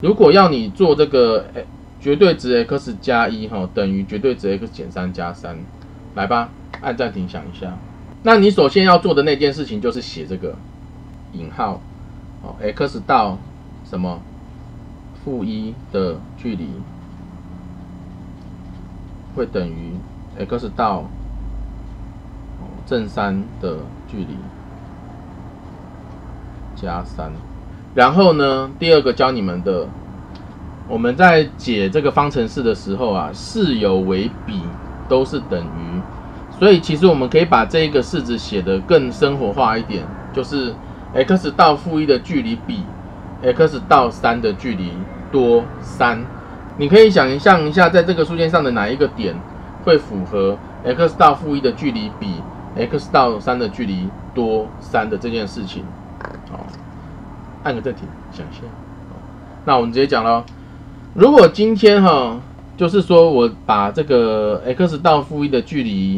如果要你做这个绝对值 x 加1等于绝对值 x 减3加3，来吧，按暂停想一下。那你首先要做的那件事情就是写这个引号x 到什么-1的距离会等于 x 到正3的距离加3。然后呢，第二个教你们的，我们在解这个方程式的时候啊，式有为比都是等于，所以其实我们可以把这个式子写得更生活化一点，就是 x 到-1的距离比 x 到3的距离多3。你可以想象一下，在这个数线上的哪一个点会符合 x 到-1的距离比 x 到3的距离多3的这件事情。好，按个暂停，想一下。那我们直接讲咯，如果今天就是说我把这个 x 到-1的距离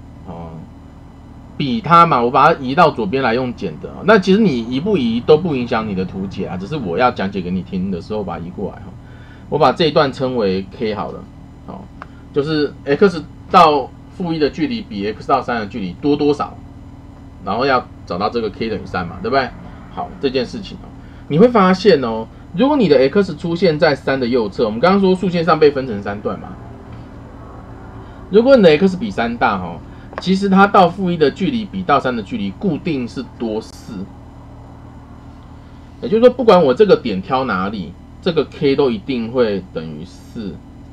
比它嘛，我把它移到左边来用减的。那其实你移不移都不影响你的图解啊，只是我要讲解给你听的时候把它移过来。我把这一段称为 k 好了，就是 x 到-1的距离比 x 到3的距离多多少，然后要找到这个 k 等于3嘛，对不对？好，这件事情你会发现如果你的 x 出现在3的右侧，我们刚刚说数线上被分成3段嘛，如果你的 x 比3大其实它到-1的距离比到3的距离固定是多4，也就是说不管我这个点挑哪里，这个 k 都一定会等于4。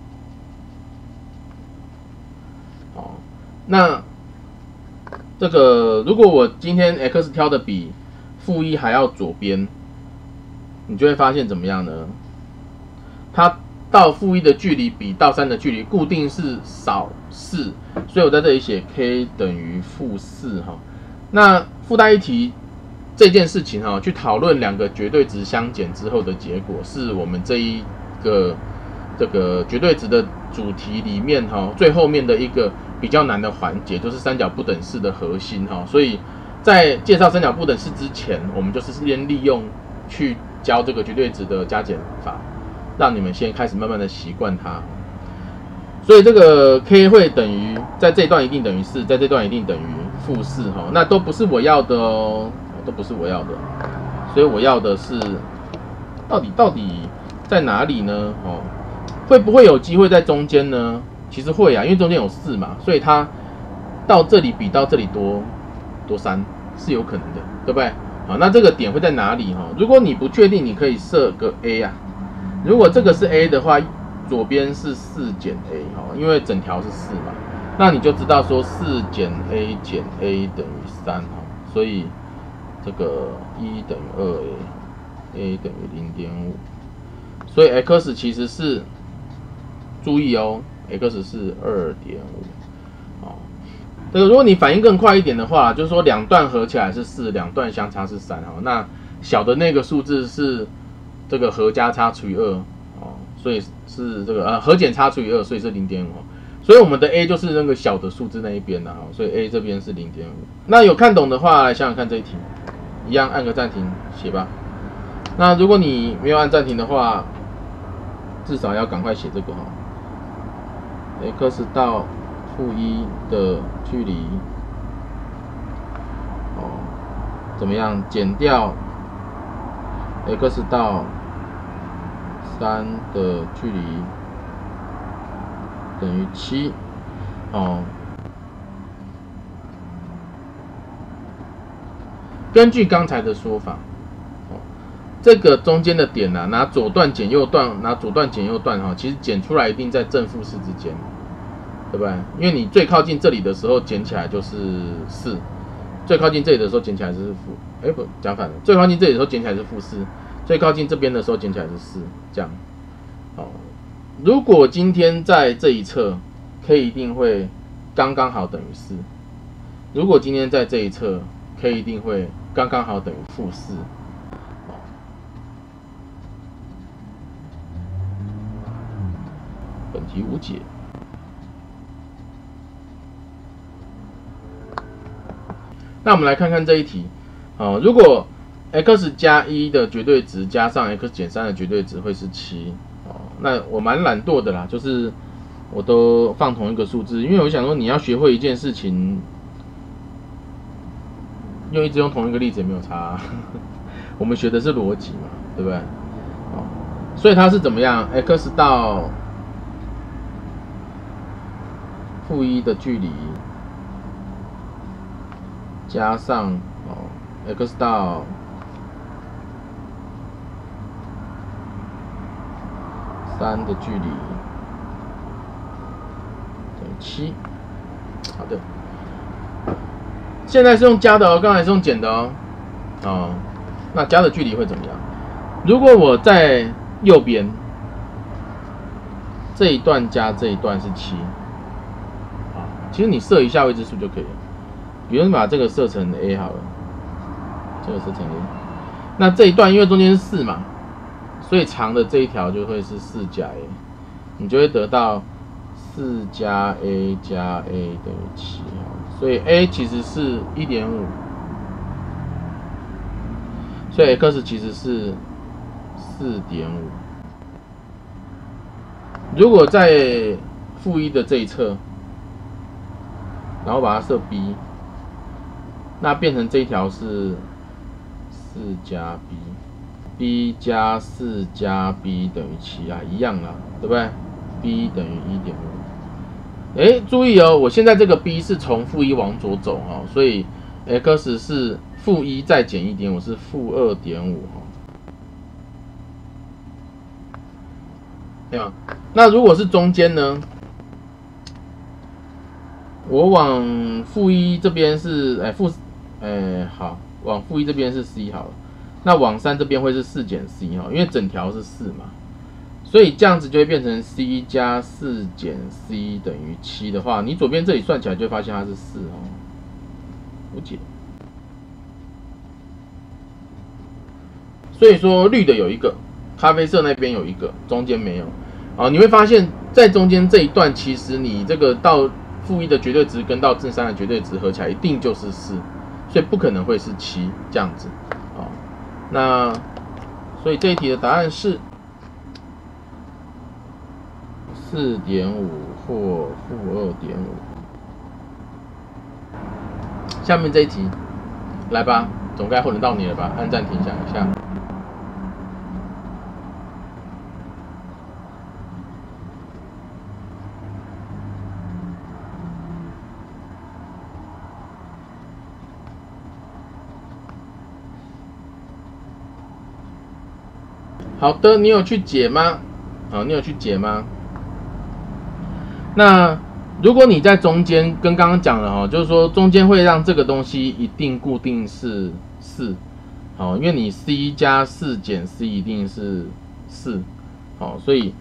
好，那这个如果我今天 x 挑的比-1还要左边，你就会发现怎么样呢？它到-1的距离比到3的距离固定是少4，所以我在这里写 k 等于-4那附带一提这件事情去讨论两个绝对值相减之后的结果，是我们这一个绝对值的主题里面最后面的一个比较难的环节，就是三角不等式的核心所以在介绍三角不等式之前，我们就是先利用去教这个绝对值的加减法，让你们先开始慢慢的习惯它。所以这个 k 会等于在这一段一定等于4，在这段一定等于-4那都不是我要的都不是我要的。所以我要的是到底在哪里呢？会不会有机会在中间呢？其实会啊，因为中间有4嘛，所以它到这里比到这里多3是有可能的，对不对？好，那这个点会在哪里？如果你不确定，你可以设个 a 啊。如果这个是 a 的话，左边是4减 a 因为整条是4嘛，那你就知道说4减 a 减 a 等于3所以这个1等于2a，a 等于 0.5， 所以 x 其实是注意x 是 2.5。这个如果你反应更快一点的话，就是说两段合起来是4，两段相差是3那小的那个数字是这个和加差除以2所以是这个和减差除以2，所以是 0.5所以我们的 a 就是那个小的数字那一边所以 a 这边是 0.5。那有看懂的话，来想想看这一题，一样按个暂停写吧。那如果你没有按暂停的话，至少要赶快写这个x 到-1的距离怎么样减掉 x 到3的距离等于7根据刚才的说法这个中间的点拿左段减右段，拿左段减右段其实减出来一定在正负4之间，对不对？因为你最靠近这里的时候减起来就是4，最靠近这里的时候减起来是不讲反了，最靠近这里的时候减起来是-4，最靠近这边的时候减起来是4，这样。如果今天在这一侧 k 一定会刚刚好等于4，如果今天在这一侧 k 一定会刚刚好等于-4。本题无解。那我们来看看这一题如果 x 加1的绝对值加上 x 减3的绝对值会是7。哦，那我蛮懒惰的啦，就是我都放同一个数字，因为我想说你要学会一件事情，一直用同一个例子也没有差啊。我们学的是逻辑嘛，对不对？哦，所以它是怎么样 ？x 到-1的距离加上x 到3的距离等于7。好的，现在是用加的哦，刚才是用减的哦。哦，那加的距离会怎么样？如果我在右边这一段加这一段是7，啊，其实你设一下未知数就可以了。比如把这个设成 a 好了，这个设成 a， 那这一段因为中间是4嘛，所以长的这一条就会是4加 a， 你就会得到4加 a 加 a 等于7，所以 a 其实是 1.5， 所以 x 其实是 4.5。如果在-1的这一侧，然后把它设 b， 那变成这一条是4加 b，b 加4加 b 等于7啊，一样啦，对不对 ？b 等于 1.5。注意哦，我现在这个 b 是从-1往左走哈，所以 x 是-1再减 1.5， 是-2.5哈。对吗？那如果是中间呢？我往-1这边是好，往-1这边是 c 好了，那往3这边会是4减 c 哈，因为整条是4嘛，所以这样子就会变成 c 加4减 c 等于7的话，你左边这里算起来就会发现它是4哦，无解。所以说绿的有一个，咖啡色那边有一个，中间没有。啊，你会发现在中间这一段，其实你这个到-1的绝对值跟到正3的绝对值合起来一定就是4，所以不可能会是7这样子。啊，那所以这一题的答案是 4.5 或-2.5。下面这一题，来吧，总该轮到你了吧？按暂停想一下。好的，你有去解吗？你有去解吗？那如果你在中间跟刚刚讲了哦，就是说中间会让这个东西一定固定是4，好，因为你 c 加4减 c 一定是4，好，所以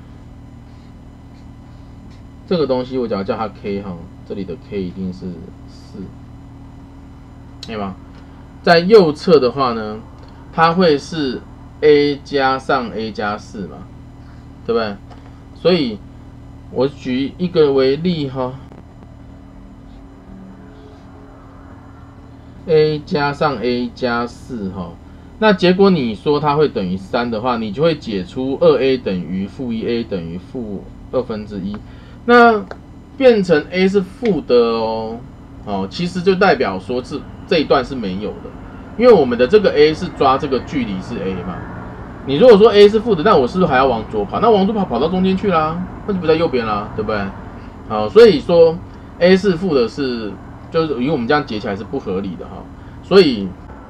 这个东西我只要叫它 k 哈，这里的 k 一定是4，对吗？在右侧的话呢，它会是a 加上 a 加4嘛，对不对？所以我举一个为例哈 ，a 加上 a 加4哈，那结果你说它会等于3的话，你就会解出 2a 等于-1a 等于-1/2，那变成 a 是负的哦，其实就代表说是这一段是没有的，因为我们的这个 a 是抓这个距离是 a 嘛。你如果说 a 是负的，那我是不是还要往左跑？那往左跑到中间去啦，那就不在右边啦，对不对？好，所以说 a 是负的是，就是因为我们这样解起来是不合理的哈。所以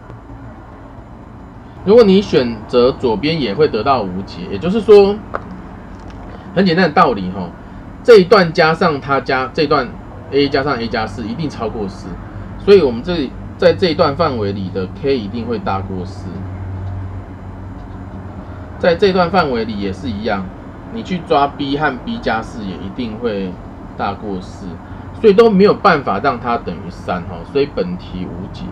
如果你选择左边，也会得到无解，也就是说，很简单的道理哈，这一段加上它加这一段 a 加上 a 加4一定超过4，所以我们这里在这一段范围里的 k 一定会大过4。在这段范围里也是一样，你去抓 b 和 b 加4也一定会大过4，所以都没有办法让它等于3哈，所以本题无解。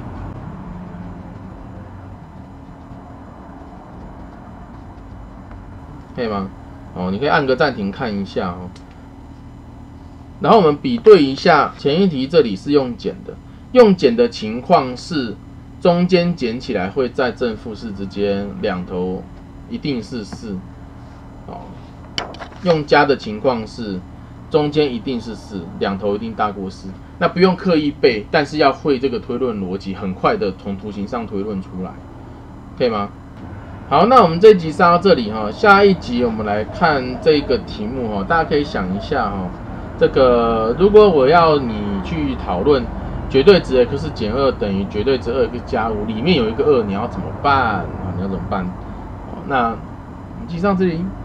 可以吗？你可以按个暂停看一下哦。然后我们比对一下前一题，这里是用减的，用减的情况是中间减起来会在正负四之间，两头一定是4。哦，用加的情况是中间一定是4，两头一定大过4。那不用刻意背，但是要会这个推论逻辑，很快的从图形上推论出来，可以吗？好，那我们这一集上到这里哈，下一集我们来看这个题目哈，大家可以想一下哈，这个如果我要你去讨论绝对值 x 减2等于绝对值2x 加5，里面有一个2，你要怎么办啊？你要怎么办？那我们集上这里。